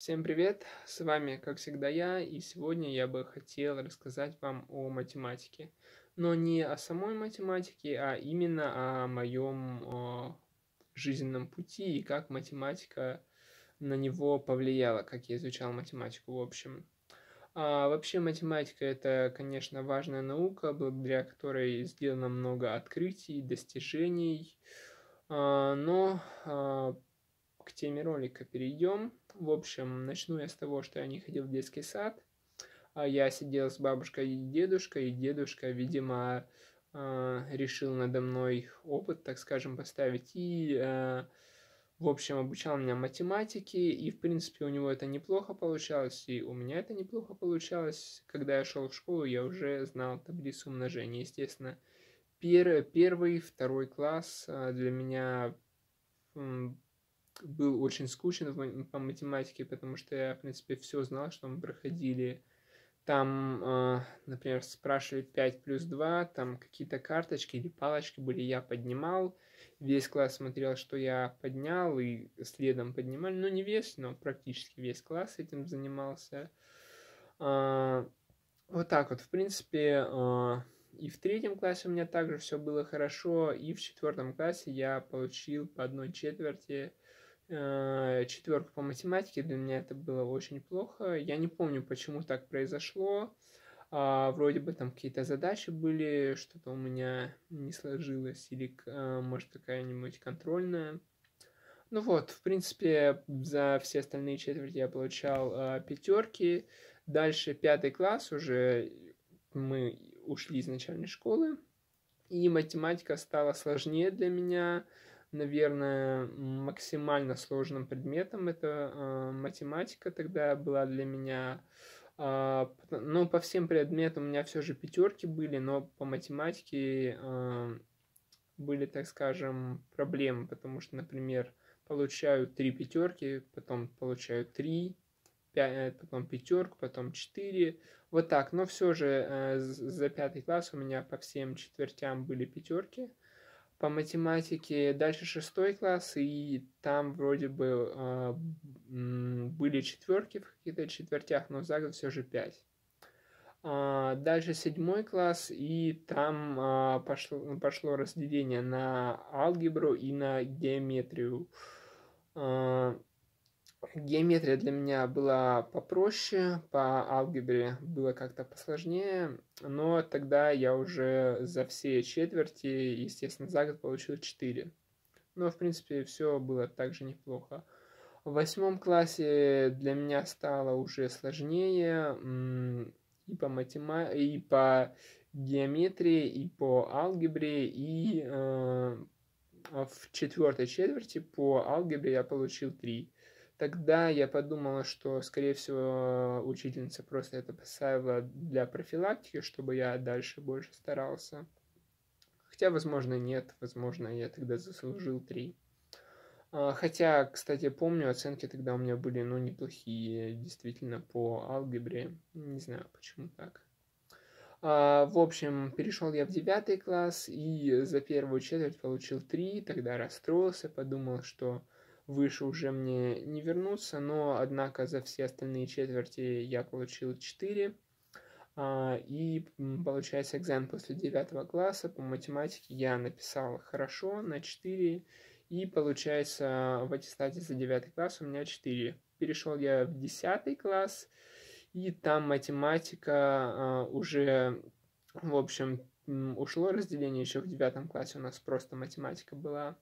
Всем привет! С вами, как всегда, я, и сегодня я бы хотел рассказать вам о математике. Но не о самой математике, а именно о моем жизненном пути и как математика на него повлияла, как я изучал математику, в общем. Вообще математика это, конечно, важная наука, благодаря которой сделано много открытий, достижений. Но к теме ролика перейдем. В общем, начну я с того, что я не ходил в детский сад. Я сидел с бабушкой и дедушка, видимо, решил надо мной опыт, так скажем, поставить. В общем, обучал меня математике, и, в принципе, у него это неплохо получалось, и у меня это неплохо получалось. Когда я шел в школу, я уже знал таблицу умножения. Естественно, первый, второй класс для меня был очень скучен по математике, потому что я, в принципе, все знал, что мы проходили. Там, например, спрашивали 5 плюс 2, там какие-то карточки или палочки были, я поднимал. Весь класс смотрел, что я поднял, и следом поднимали. Ну, не весь, но практически весь класс этим занимался. Вот так вот, в принципе, и в третьем классе у меня также все было хорошо, и в четвертом классе я получил по 1/4 четверку по математике. Для меня это было очень плохо. Я не помню, почему так произошло. Вроде бы там какие-то задачи были, что-то у меня не сложилось, или, может, какая-нибудь контрольная. Ну вот, в принципе, за все остальные четверти я получал пятерки. Дальше пятый класс уже мы ушли из начальной школы, и математика стала сложнее для меня. Наверное, максимально сложным предметом это математика тогда была для меня. Ну, по всем предметам у меня все же пятерки были, но по математике были, так скажем, проблемы, потому что, например, получаю 3 пятерки, потом получаю 3, потом пятерку, потом 4, вот так. Но все же за пятый класс у меня по всем четвертям были пятерки. По математике дальше шестой класс, и там вроде бы были четверки в каких-то четвертях, но за год все же 5. Дальше седьмой класс, и там пошло разделение на алгебру и на геометрию. Геометрия для меня была попроще, по алгебре было как-то посложнее, но тогда я уже за все четверти, естественно, за год получил 4. Но, в принципе, все было также неплохо. В восьмом классе для меня стало уже сложнее и по геометрии, и по алгебре, и в четвертой четверти по алгебре я получил 3. Тогда я подумала, что, скорее всего, учительница просто это поставила для профилактики, чтобы я дальше больше старался. Хотя, возможно, нет, возможно, я тогда заслужил 3. Хотя, кстати, помню, оценки тогда у меня были, ну, неплохие, действительно, по алгебре. Не знаю, почему так. В общем, перешел я в 9 класс и за первую четверть получил 3, тогда расстроился, подумал, что выше уже мне не вернуться, но, однако, за все остальные четверти я получил 4. И, получается, экзамен после 9 класса по математике я написал хорошо, на 4. И, получается, в аттестате за 9 класс у меня 4. Перешел я в 10 класс, и там математика уже, в общем, ушло разделение еще в 9 классе, у нас просто математика была.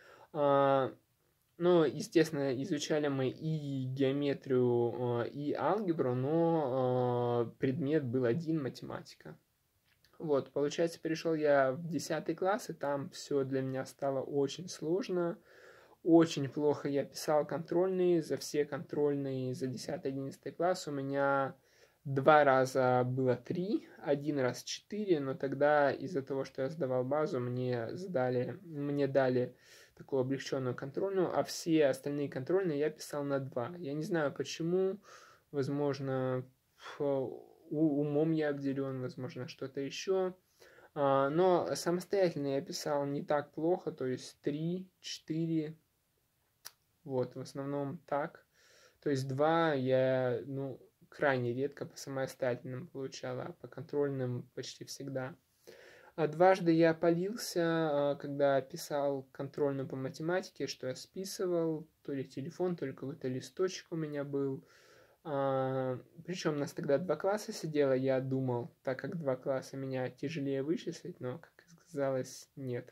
Ну, естественно, изучали мы и геометрию, и алгебру, но предмет был один — математика. Вот, получается, перешел я в 10 класс, и там все для меня стало очень сложно. Очень плохо я писал контрольные, за все контрольные за 10-11 класс у меня 2 раза было 3, 1 раз 4, но тогда из-за того, что я сдавал базу, мне дали такую облегченную контрольную, а все остальные контрольные я писал на 2. Я не знаю почему, возможно, умом я обделен, возможно, что-то еще. Но самостоятельно я писал не так плохо, то есть 3, 4, вот, в основном так. То есть 2 я, ну, крайне редко по самостоятельным получал, а по контрольным почти всегда. А дважды я палился, когда писал контрольную по математике, что я списывал, то ли телефон, то ли какой-то листочек у меня был. Причем у нас тогда 2 класса сидело, я думал, так как 2 класса меня тяжелее вычислить, но, как оказалось, нет.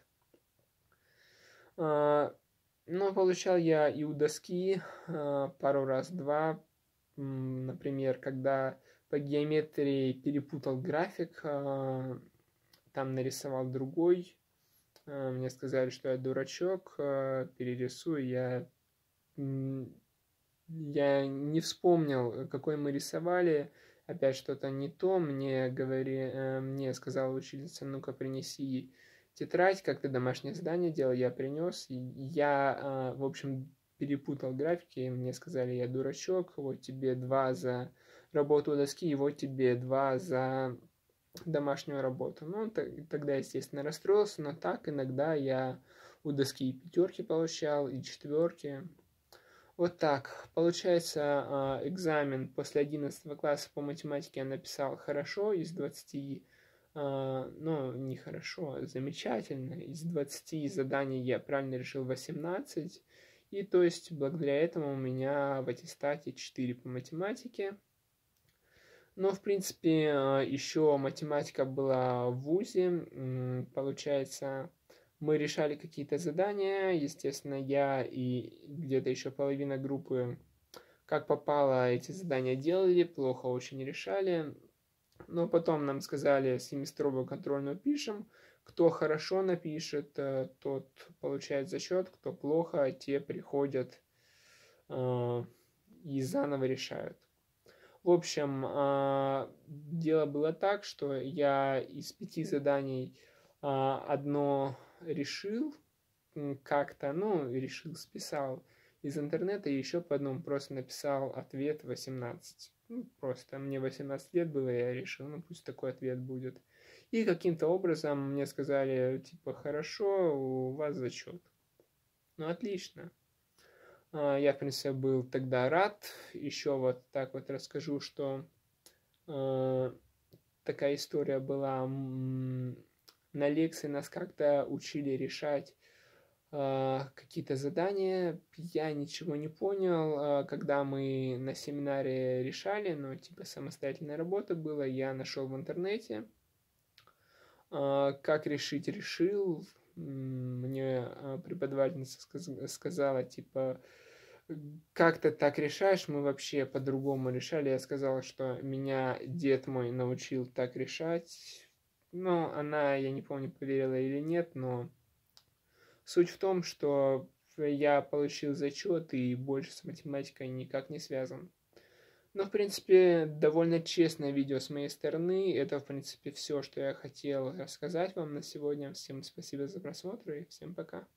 Но получал я и у доски пару раз 2. Например, когда по геометрии перепутал график, там нарисовал другой. Мне сказали, что я дурачок, перерисую. Я не вспомнил, какой мы рисовали. Опять что-то не то. Мне сказала учительница, ну-ка принеси тетрадь, как ты домашнее задание делал. Я принес. Я, в общем, перепутал графики. Мне сказали, я дурачок. Вот тебе 2 за работу у доски, и вот тебе 2 за домашнюю работу. Ну, тогда, естественно, расстроился, но так иногда я у доски и 5 получал, и 4. Вот так. Получается, экзамен после 11 класса по математике я написал хорошо, из 20, ну, не хорошо, а замечательно. Из 20 заданий я правильно решил 18. И то есть, благодаря этому у меня в аттестате 4 по математике. Но, в принципе, еще математика была в ВУЗе. Получается, мы решали какие-то задания. Естественно, я и где-то еще половина группы, как попало, эти задания делали, плохо очень решали. Но потом нам сказали, семестровую контрольную пишем. Кто хорошо напишет, тот получает зачет. Кто плохо, те приходят и заново решают. В общем, дело было так, что я из 5 заданий одно решил как-то, ну, решил, списал из интернета, и еще по одному просто написал ответ 18. Ну, просто мне 18 лет было, я решил, ну, пусть такой ответ будет. И каким-то образом мне сказали, типа, хорошо, у вас зачет. Ну, отлично. Я, в принципе, был тогда рад. Еще вот так вот расскажу, что такая история была. На лекции нас как-то учили решать какие-то задания. Я ничего не понял, когда мы на семинаре решали, но типа самостоятельная работа была. Я нашел в интернете. Как решить, решил. Мне преподавательница сказала, типа, как ты так решаешь, мы вообще по-другому решали. Я сказал, что меня дед мой научил так решать. Ну, она, я не помню, поверила или нет, но суть в том, что я получил зачет и больше с математикой никак не связан. Но, в принципе, довольно честное видео с моей стороны. Это, в принципе, все, что я хотел рассказать вам на сегодня. Всем спасибо за просмотр и всем пока.